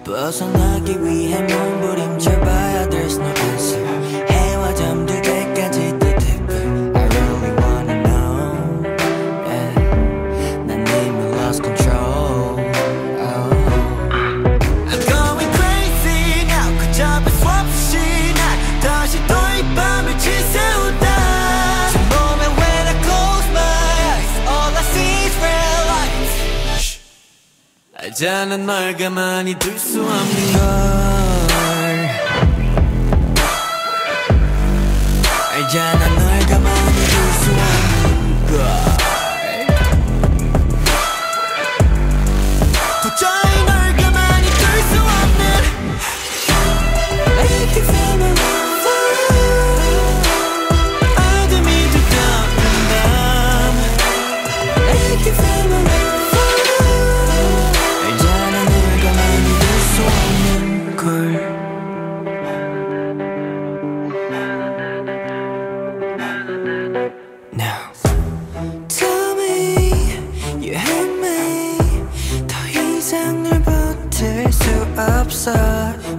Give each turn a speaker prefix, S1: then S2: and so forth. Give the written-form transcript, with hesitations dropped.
S1: 벗어나기 위해 몸부림쳐봐야 there's no answer. 해와 잠들 때까지 또 different. I really wanna know. Yeah. 난 이미 lost control. Oh. I'm going crazy now. 걷잡을 수 없이 난 다시 또 이 밤을 지새우다. When I close my eyes, all I see is red lights. 알잖아 널 가만히 둘 수 없는 걸. 알잖아 널 가만히 둘 수 없는 걸. 도저히 널 가만히 둘 수 없는. Make you feel my love. Now tell me you hate me. 더 이상 널 버틸 수 없어.